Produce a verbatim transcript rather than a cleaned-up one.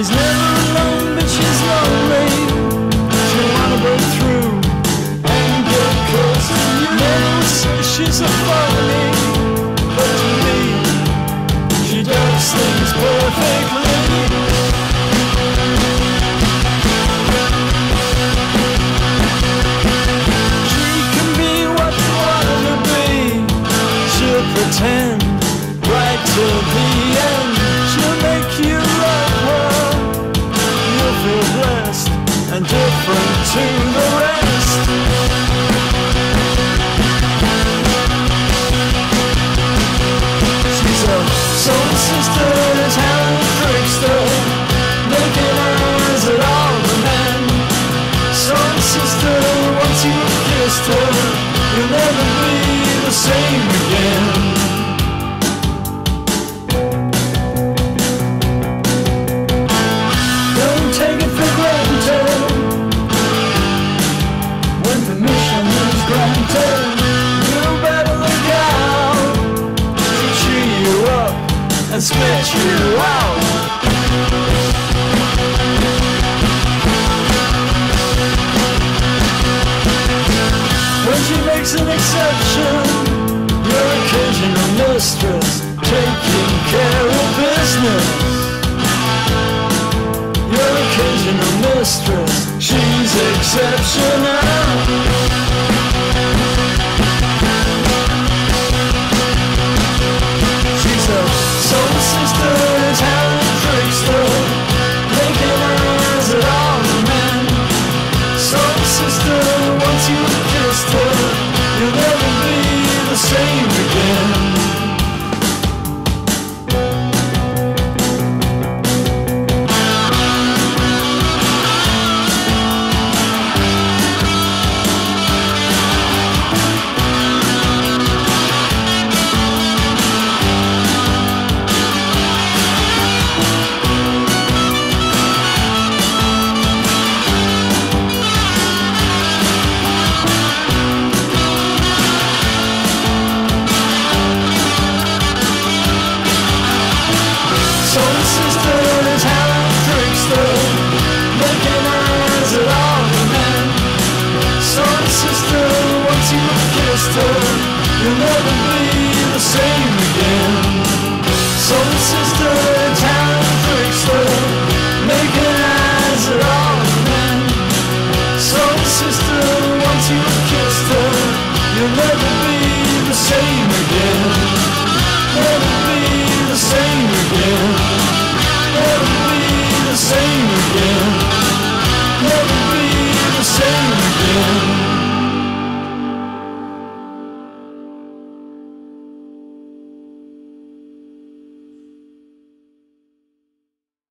She's never alone, but she's lonely. She'll wanna break through and get close to you. Never say she's a phony, but to me, she does things perfectly. She can be what you want her to be. She'll pretend right till the end. She'll make you love her. You'll feel blessed and different to the rest. She's a soul sister, a talent trickster, making eyes at all the men. Soul sister, once you've kissed her, you'll never be the same again. And spit you out. When she makes an exception, your occasional mistress, taking care of business. Your occasional mistress, she's exceptional. She's a soul sister, talent trickster, making eyes at all the men. Soul sister, once you've kissed her, you'll never be the same again. You'll never be the same again. Soul sister, talent trickster, making eyes at all the men. Soul sister, once you've kissed her, you'll never be the same again. Never